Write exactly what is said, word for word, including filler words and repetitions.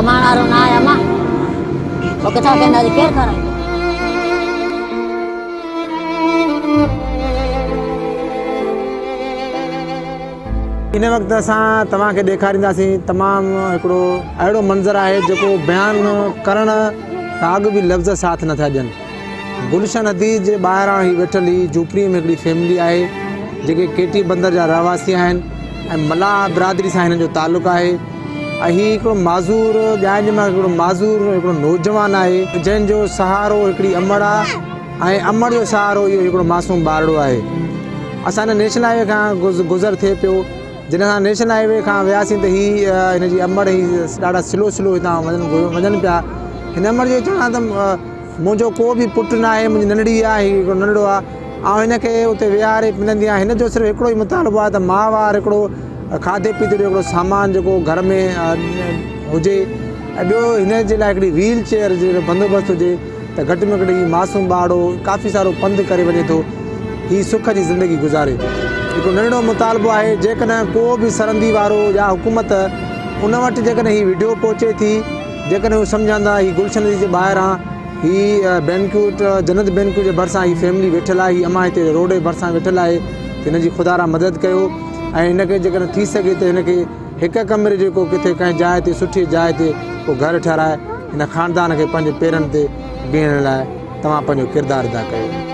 Command वारो ना आया मां तो किथा कहंदा जी केर कराई इन वक्त असां तव्हांखे ॾेखारींदासीं तमामु हिकिड़ो अहिड़ो मंज़र आहे जेको बयानु करण खां अॻु बि लफ़्ज़ साथ नथा ॾियनि। गुलशन हदीद जे ॿाहिरां ही वेठल ही झूपड़ीअ में हिकिड़ी फैमिली आहे जेके केटी बंदर जा रहवासी आहिनि ऐं मलाह बिरादरी सां हिननि जो तालुक़ु आहे ऐं हीउ हिकिड़ो माज़ूर ॼाण जे मां हिकिड़ो माज़ूर हिकिड़ो नौजवान आहे जंहिंजो सहारो हिकिड़ी अमड़ आहे ऐं अमड़ जो सहारो इहो हिकिड़ो मासूम ॿारड़ो आहे। असां हिन नेशनल हाईवे खां गुज़ गुज़र थिए पियो जॾहिं असां नेशनल हाईवे खां वियासीं त हीअ हिन जी अमड़ ही ॾाढा स्लो स्लो हितां वञनि वञनि पिया। हिन अमड़ जो चवणु आहे त मुंहिंजो को बि पुटु न आहे मुंहिंजी नंढड़ी आहे हीउ हिकिड़ो नंढड़ो आहे ऐं हिनखे उते विहारे मिलंदी आहे। हिन जो सिर्फ़ु हिकिड़ो ई मुतालबो आहे त माहवार हिकिड़ो खाधे पीते जो हिकिड़ो सामान जेको घर में हुजे ऐं ॿियो हिन जे लाइ हिकिड़ी व्हील चेयर जो बंदोबस्तु हुजे त घटि में घटि मासूम ॿारड़ो काफ़ी सारो पंधु करे वञे थो हीअ सुख जी ज़िंदगी गुज़ारे। हिकिड़ो नंढड़ो मुतालबो आहे जेकॾहिं को बि सरहंदी वारो या हुकूमत उन वटि जेकॾहिं हीअ वीडियो पहुचे थी जेकॾहिं हू सम्झंदा हीअ गुलशन जे ॿाहिरां हीअ बैंक्यूट जन्नत बैंक्यूट जे भरिसां हीअ फैमिली वेठल आहे हीअ अमा हिते रोड जे भरिसां वेठल आहे त हिन जी ख़ुदा मदद कयो ऐं हिनखे जेकॾहिं थी सघे त हिनखे हिकु कमरे जेको किथे कंहिं जाइ ते सुठी जाइ ते को घरु ठाराए हिन ख़ानदान खे पंहिंजे पेरनि ते बीहण लाइ तव्हां पंहिंजो किरदारु अदा कयो।